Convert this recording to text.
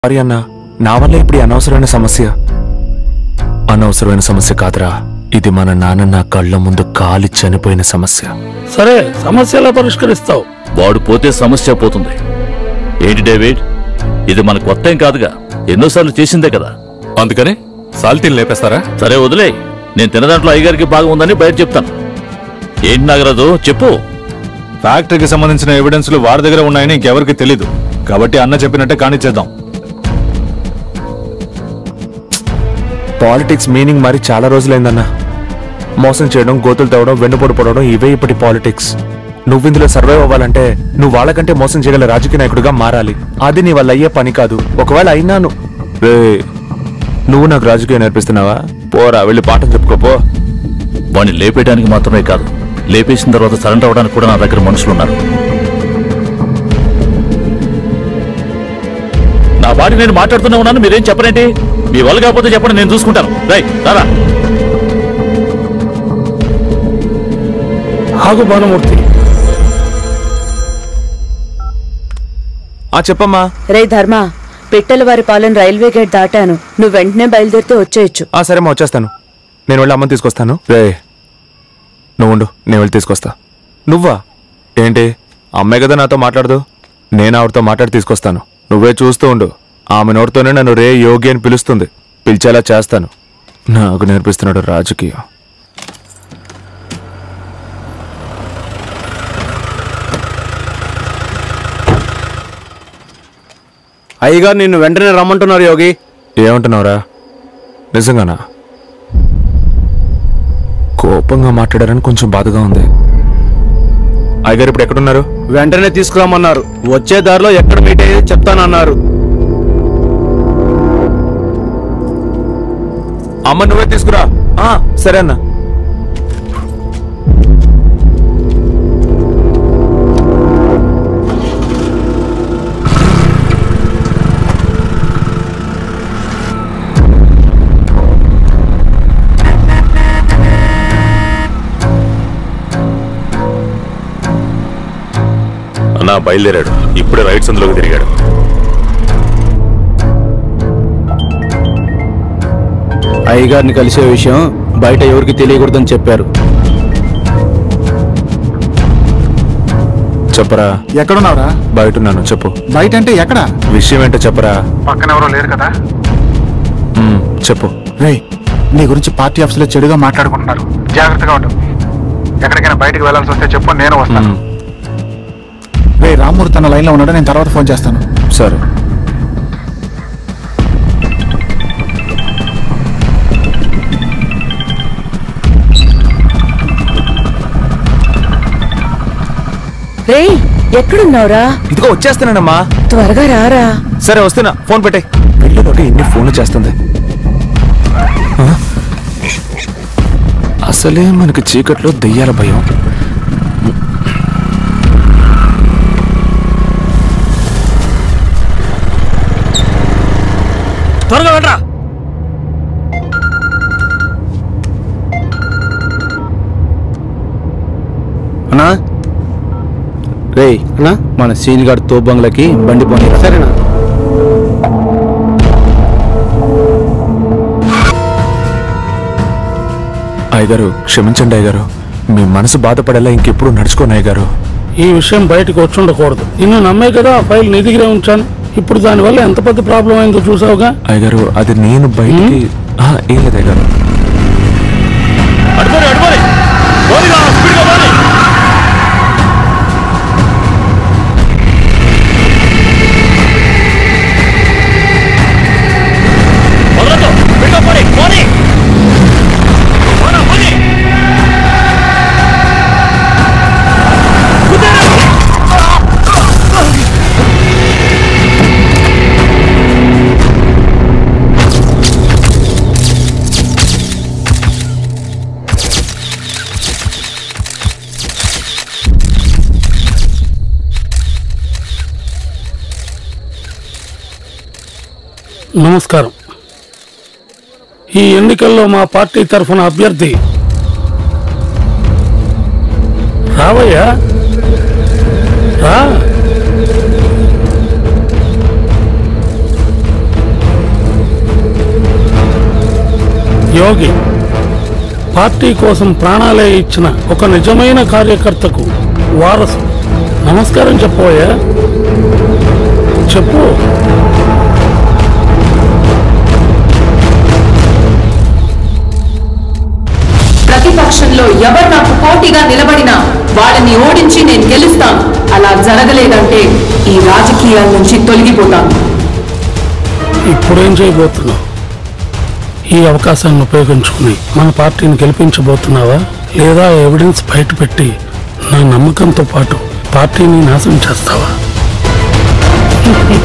Sorry అన్నా, నా వల్ల ఇప్పుడు అనవసరమైన సమస్య కాదురా. ఇది మన నాన్న నా కళ్ళ ముందు కాలి చనిపోయిన సమస్య. సరే, సమస్యలా పరిష్కరిస్తావు. వాడు పోతే సమస్య పోతుంది. ఏంటి డేవిడ్, ఇది మన కొత్త ఏం కాదుగా, ఎన్నోసార్లు చేసిందే కదా. అందుకని సాల్తీలు లేపేస్తారా? సరే వదిలే, నేను తినదాంట్లో అయ్యగారికి బాగా ఉందని బయట చెప్తాను. ఏంటి నాగరాజు చెప్పు. ఫ్యాక్టరీకి సంబంధించిన ఎవిడెన్స్లు వారి దగ్గర ఉన్నాయని ఇంకెవరికి తెలీదు, కాబట్టి అన్న చెప్పినట్టే కానిచ్చేద్దాం. పాలిటిక్స్ మీనింగ్ మరి చాలా రోజులైందన్నా. మోసం చేయడం, గోతులు తవ్వడం, వెన్నుపోటు పడడం, ఇవే ఇప్పటి పాలిటిక్స్. నువ్వు ఇందులో సర్వైవ్ అవ్వాలంటే నువ్వు వాళ్ళకంటే మోసం చేయగల రాజకీయ నాయకుడిగా మారాలి. అది నీ వల్ల అయ్యే పని కాదు. ఒకవేళ అయినాను రే, నువ్వు నాకు రాజకీయం నేర్పిస్తున్నావా? పోరా, వెళ్ళి పాఠం చెప్పుకోపో. వాడిని లేపేయడానికి మాత్రమే కాదు, లేపేసిన తర్వాత సరెండర్ అవ్వడానికి కూడా నా దగ్గర మనుషులున్నారు. నా బాడీ నేను మాట్లాడుతూనే ఉన్నాను, మీరేం చెప్పరేంటి? మీ వల్ల కాకపోతే చెప్పండి, నేను చూసుకుంటాను. రైట్ రారా. ఆగు భానుమూర్తి. చెప్పమ్మా. రే ధర్మ, పిట్టల వారి పాలెం రైల్వే గేట్ దాటాను. నువ్వు వెంటనే బయలుదేరితే వచ్చేయచ్చు. సరేమ్మా, వచ్చేస్తాను. నేను వెళ్ళి అమ్మని తీసుకొస్తాను. రే నువ్వు ఉండు, నేను వెళ్ళి తీసుకొస్తా. నువ్వా? ఏంటి, అమ్మాయి కదా నాతో మాట్లాడదు? నేను ఆవిడతో మాట్లాడి తీసుకొస్తాను. నువ్వే చూస్తూ ఉండు. ఆమె నోటితోనే నన్ను రే యోగి అని పిలుస్తుంది. పిలిచేలా చేస్తాను. నాకు నేర్పిస్తున్నాడు రాజకీయం. అయ్యగారు నిన్ను వెంటనే రమ్మంటున్నారు యోగి. ఏమంటున్నావురా? నిజంగానా? కోపంగా మాట్లాడారని కొంచెం బాధగా ఉంది. అయ్యగారు ఇప్పుడు ఎక్కడున్నారు? వెంటనే తీసుకురమ్మన్నారు. వచ్చే దారిలో ఎక్కడ మీట్ అయ్యేది చెప్తానన్నారు. అమ్మ నువ్వే తీసుకురా. సరే అన్న. అన్నా బయలుదేరాడు, ఇప్పుడే రైట్ సందులోకి తిరిగాడు. అయ్యగారిని కలిసే విషయం బయట ఎవరికి తెలియకూడదని చెప్పారు. చెప్పరా. ఎక్కడున్నావురా? బయట ఉన్నాను. చెప్పు. బయట అంటే ఎక్కడ? విషయం ఏంటో చెప్పరా. పక్కన ఎవరో లేరు కదా? చెప్పు. రే, నీ గురించి పార్టీ ఆఫీసులో చెడుగా మాట్లాడుకుంటున్నారు. జాగ్రత్తగా ఉండు. ఎక్కడికైనా బయటకు వెళ్లాల్సి వస్తే చెప్పు, నేను వస్తాను. రే, రామ్మూర్తి తన లైన్లో ఉన్నాడు, నేను తర్వాత ఫోన్ చేస్తాను. సరే. రే, ఎక్కడున్నావురా? ఇదిగో వచ్చేస్తున్నానమ్మా. త్వరగా రారా. సరే వస్తున్నా. ఫోన్ పెట్టే. పెళ్ళితోటి ఎన్ని ఫోన్లు చేస్తుంది. అసలే మనకి చీకట్లో దెయ్యాల భయం. త్వరగా వెళ్ళరా. అన్నా రే, అన్నా మన సీన్ గార్డ్ తోబంగ్లకి బండి పోనీ. సరేనా? అయ్యగారు క్షమించండి అయ్యగారు. మీ మనసు బాధపడేలా ఇంకెప్పుడు నడుచుకోను అయ్యగారు. ఈ విషయం బయటకు వచ్చి ఉండకూడదు. నిన్ను నమ్మే కదా ఆ ఫైల్ నీ దగ్గరే ఉంచాను. ఇప్పుడు దానివల్ల ఎంత పెద్ద ప్రాబ్లం అయిందో చూసావుగా. అయ్యగారు అది నేను బయటికి ఏం లేదు అయ్యగారు. నమస్కారం. ఈ ఎన్నికల్లో మా పార్టీ తరఫున అభ్యర్థి రావయ్యా, రా. యోగి పార్టీ కోసం ప్రాణాలే ఇచ్చిన ఒక నిజమైన కార్యకర్తకు వారసు. నమస్కారం చెప్పబోయా, చెప్పు. ప్రతిపక్షంలో ఎవరు నాకు పోటీగా నిలబడినా వాళ్ళని ఓడించి నేను గెలుస్తాను. అలా జరగలేదంటే ఈ రాజకీయాల నుంచి తొలగిపోతాను. ఇప్పుడేం చేయబోతున్నావు? ఈ అవకాశాన్ని ఉపయోగించుకుని మన పార్టీని గెలిపించబోతున్నావా, లేదా ఎవిడెన్స్ బయట పెట్టి నా నమ్మకంతో పాటు పార్టీని నాశనం చేస్తావా?